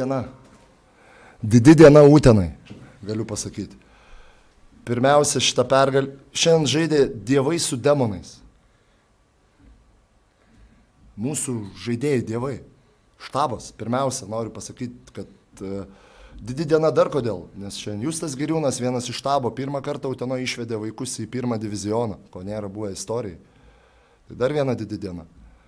diena. Didi diena Utenai, galiu pasakyti. Pirmiausia, šitą pergalę. Šiandien žaidė dievai su demonais. Mūsų žaidėjai dievai. Štabas. Pirmiausia, noriu pasakyti, kad didi diena dar kodėl. Nes šiandien Justas Giriūnas, vienas iš štabo, pirmą kartą Utenoje išvedė vaikus į pirmą divizioną, ko nėra buvę istorijai. Tai dar viena didi diena.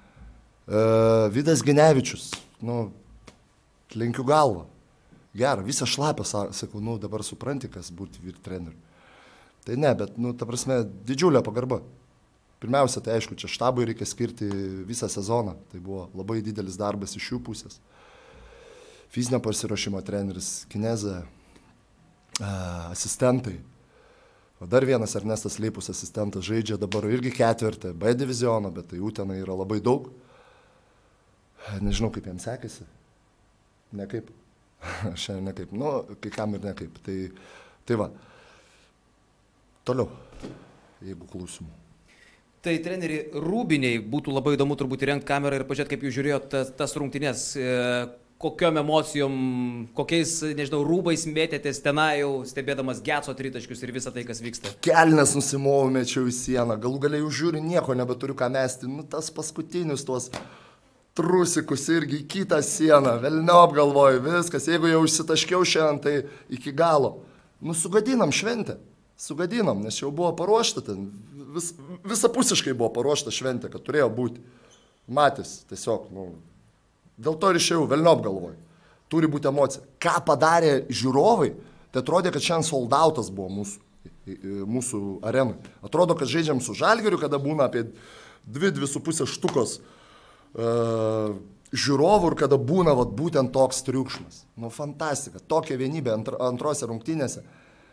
Vidas Ginevičius. Lenkiu galvą. Gerą, visą šlapę, sakau, dabar supranti, kas būti vyr treneriu. Tai ne, bet, ta prasme, didžiulė pagarba. Pirmiausia, tai aišku, čia štabui reikia skirti visą sezoną. Tai buvo labai didelis darbas iš jų pusės. Fizinio pasiruošimo treneris, kinezė, asistentai. O dar vienas Ernestas Leipus asistentas žaidžia dabar irgi ketvirtą B divizioną, bet tai Utenai yra labai daug. Nežinau, kaip jiems sekėsi. Nekaip. Šiandien nekaip. Kai kam ir nekaip. Tai va. Toliau, jeigu klausimų. Tai treneri, rūbiniai būtų labai įdomu turbūt įrengti kamerą ir pažiūrėti, kaip jūs žiūrėjote tas rungtynes. Kokiom emocijom, kokiais, nežinau, rūbais mėtėtės tenai jau stebėdamas Geco tritaškius ir visą tai, kas vyksta. Kelnes nusimovau, mečiau į sieną. Galų galiai jau žiūri, nieko nebeturiu ką mesti. Tas paskutinius tuos trusikus irgi į kitą sieną. Velniop galvoju, viskas. Jeigu jau išsitaškiau šiandien, tai iki galo. Sugadinam šventę. Sugadinam, nes jau buvo paruošta ten. Visapusiškai buvo paruošta šventė, kad turėjo būti. Matys, tiesiog, dėl to ir išėjau, velniop galvoju. Turi būti emocija. Ką padarė žiūrovai, tai atrodė, kad šiandien soldautas buvo mūsų arenui. Atrodo, kad žaidžiam su Žalgiriu, kada būna apie 2,5 štukos žiūrovų ir kada būna būtent toks triukšmas. Fantastika. Tokia vienybė antrose rungtynėse.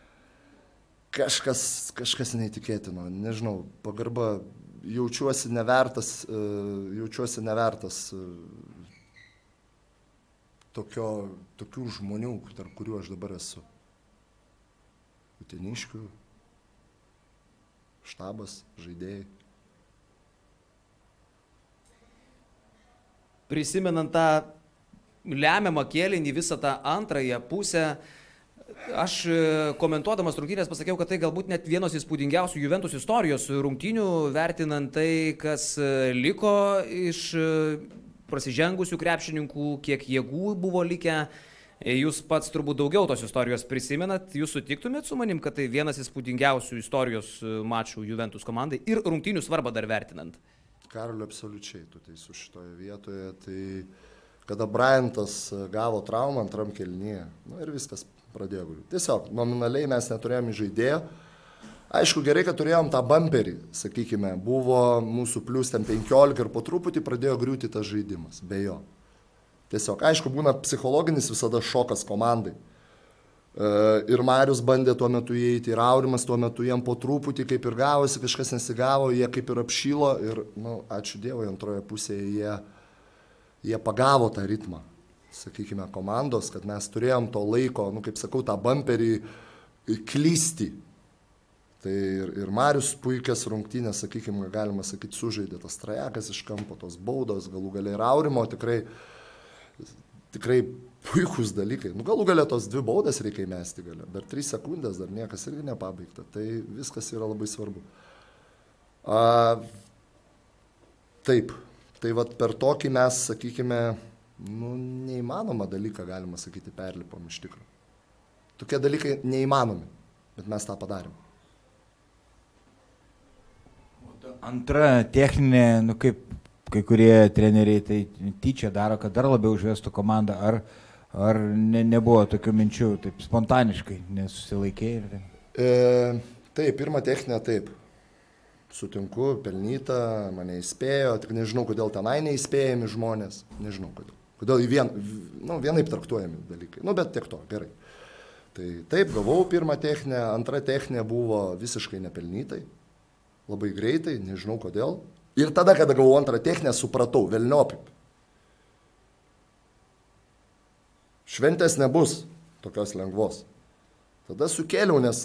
Kažkas neįtikėtino. Nežinau, pagarba, jaučiuosi nevertas tokių žmonių, tarp kurių aš dabar esu. Uteniškių, štabas, žaidėjai. Prisimenant tą lemiamą kėlinį, visą tą antrąją pusę, aš komentuodamas rungtynės pasakiau, kad tai galbūt net vienos įspūdingiausių Juventus istorijos rungtynių, vertinant tai, kas liko iš prasižengusių krepšininkų, kiek jėgų buvo likę. Jūs pats turbūt daugiau tos istorijos prisimenat. Jūs sutiktumėt su manim, kad tai vienas įspūdingiausių istorijos mačų Juventus komandai ir rungtynių svarbą dar vertinant? Karoliu, absoliučiai, tu teisų šitoje vietoje. Tai kada Bryantas gavo traumą antram kėlinyje, ir viskas pradėjo gulti. Tiesiog, nominaliai mes neturėjome žaidėjo. Aišku, gerai, kad turėjom tą bumperį, sakykime, buvo mūsų plius ten 15 ir po truputį pradėjo griūti tas žaidimas, be jo. Tiesiog, aišku, būna psichologinis visada šokas komandai. Ir Marius bandė tuo metu įeiti, ir Aurimas tuo metu jiem po truputį kaip ir gavosi, kažkas nesigavo, jie kaip ir apšylo ir, ačiū Dievui, antroje pusėje jie pagavo tą ritmą, sakykime, komandos, kad mes turėjom to laiko, kaip sakau, tą bumperį klysti. Tai ir Marius puikias rungtynės, sakykime, galima sakyti, sužaidė tas trajekas iš kampo, tos baudos, galų gale ir Aurimo tikrai puikus dalykai. Galų gale tos 2 baudas reikia įmesti gale. Dar 3 sekundės, dar niekas irgi nepabaigta. Tai viskas yra labai svarbu. Taip. Tai per tokį mes, sakykime, neįmanomą dalyką, galima sakyti, perlipom iš tikrųjų. Tokie dalykai neįmanomi, bet mes tą padarėm. Antra techninė, kaip kai kurie treneriai tai tyčia daro, kad dar labiau užvestų komandą, ar nebuvo tokių minčių, taip spontaniškai, nesusilaikė? Taip, pirma techninė, taip. Sutinku, pelnyta, mane įspėjo, tik nežinau, kodėl tenai neįspėjami žmonės, nežinau kodėl. Kodėl vienaip traktuojami dalykai, bet tiek to, gerai. Tai taip, gavau pirmą techninę, antra techninė buvo visiškai nepelnytai, labai greitai, nežinau kodėl. Ir tada, kada gavau antrą techninę, supratau, velniopip. Šventės nebus tokios lengvos. Tada sukėliau, nes,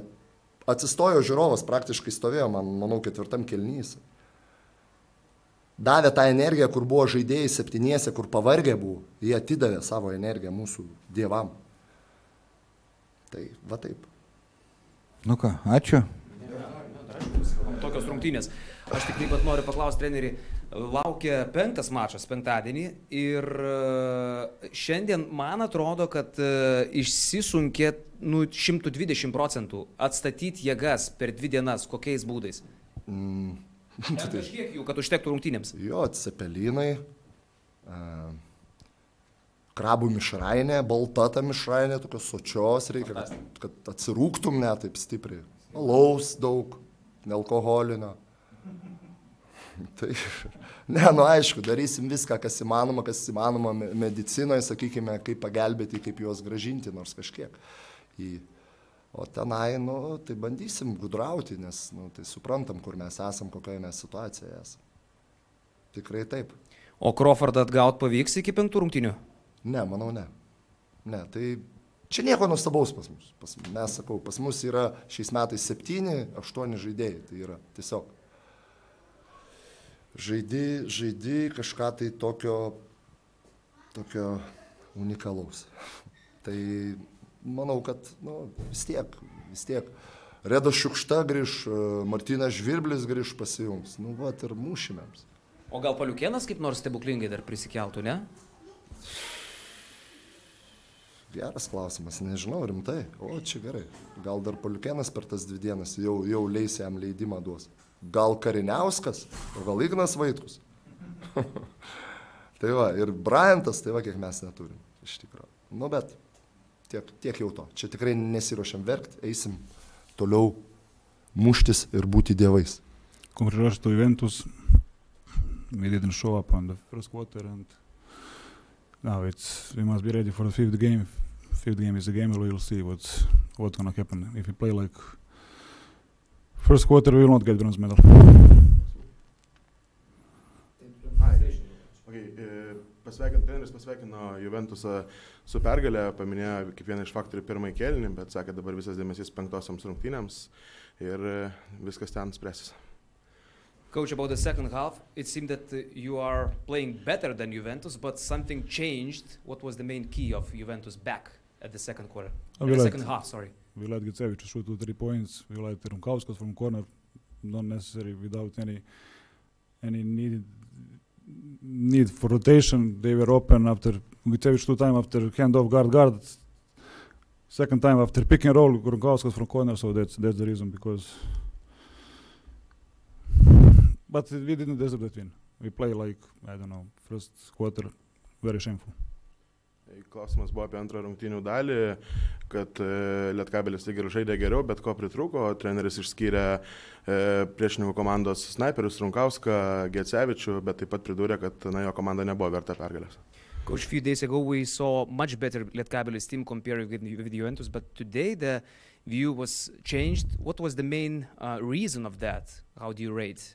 atsistojo žiūrovas, praktiškai stovėjo, manau, 4 kėlinys. davė tą energiją, kur buvo žaidėjai 7, kur pavargę buvo, jie atidavė savo energiją mūsų dievam. Tai va taip. Nu ką, ačiū. Tokios rungtynės. Aš tik taip pat noriu paklausti trenerį, laukia 5. mačas penktadienį ir šiandien man atrodo, kad išsisunkė 120% atstatyti jėgas per 2 dienas, kokiais būdais? Kažkiek jų, kad užtektų rungtynėms? Jo, cepelinai, krabų mišrainė, balta ta mišrainė, tokios sočios reikia, kad atsirūktum net taip stipriai. Alaus daug, nealkoholinio. Tai, aišku, darysim viską, kas įmanoma medicinoje, sakykime, kaip pagelbėti, kaip juos gražinti, nors kažkiek. O tenai, tai bandysim gudrauti, nes tai suprantam, kur mes esam, kokioje mes situacijoje esam. Tikrai taip. O Crawfordą atgaut pavyks iki 5 rungtynių? Ne, manau ne. Ne, tai čia nieko nuostabaus pas mus. Pas mus yra šiais metais 7-8 žaidėjai, tai yra tiesiog. Žaidi kažką tai tokio unikalaus. Tai manau, kad vis tiek. Redas Šiukšta grįž, Martynas Žvirblis grįž pasijungs. Ir mūšimėms. O gal Paliukėnas kaip nors stebuklingai dar prisikeltų, ne? Geras klausimas, nežinau, rimtai. O, čia gerai. Gal dar Paliukėnas per tas 2 dienas jau leis jam leidimą duos. Gal Kariniauskas, o gal Ignas Vaitkus. Tai va, ir Bryantas, tai va, kiek mes neturim, iš tikrųjų. Bet tiek jau to. Čia tikrai nesiruošiam verkti, eisim toliau muštis ir būti dievais. Congratulations to Juventus. We didn't show up on the first quarter and now we must be ready for the 5th game. 5th game is the game where we'll see what's gonna happen. If we play like first quarter, we will not get bronze medal. Pasveikino treneris, pasveikino Juventusą su pergalė, paminėjo kaip vieną iš faktorių pirmąjį kėlinį, bet sakė dabar visas dėmesys 5 rungtynėms ir viskas ten spręsis. Coach, about the second half, it seemed that you are playing better than Juventus, but something changed. What was the main key of Juventus back at the second quarter? Second half, sorry. We let Gecevic to shoot 2-3 points. We let Runkauskas from corner, not necessary without any need for rotation. They were open after Gecevic 2 times after handoff guard. Second time after pick and roll, Runkauskas from corner. So that's the reason because. But we didn't deserve that win. We play like, I don't know, first quarter, very shameful. Klausimas buvo apie antrą rungtynių dalį, kad Lietkabelis lyg ir žaidė geriau, bet ko pritrūko. Treneris išskyrė priešininkų komandos snaiperius Runkauską, Gecevičių, bet taip pat pridūrė, kad jo komanda nebuvo verta pergalės. Coach, a few days ago we saw much better Lietkabelis team compared with Juventus, but today the view was changed. What was the main reason of that? How do you rate?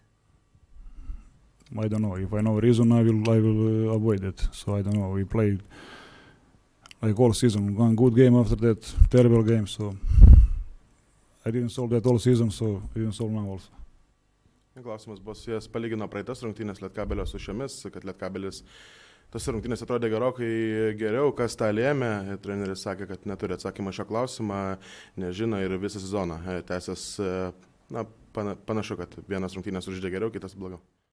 I don't know. If I know reason, I will avoid it. So I don't know. We played like all season, one good game after that terrible game. So I didn't solve that all season, so I didn't solve now also. Klausimas buvo su jas palygino praeitas rungtynės Lietkabelio su šiomis, kad Lietkabelis tas rungtynės atrodė gerokai geriau, kas tą lėmė. Treneris sakė, kad neturi atsakymą šią klausimą, nežino ir visą sezoną tęsės, panašu, kad vienas rungtynės užžaidė geriau, kitas blogiau.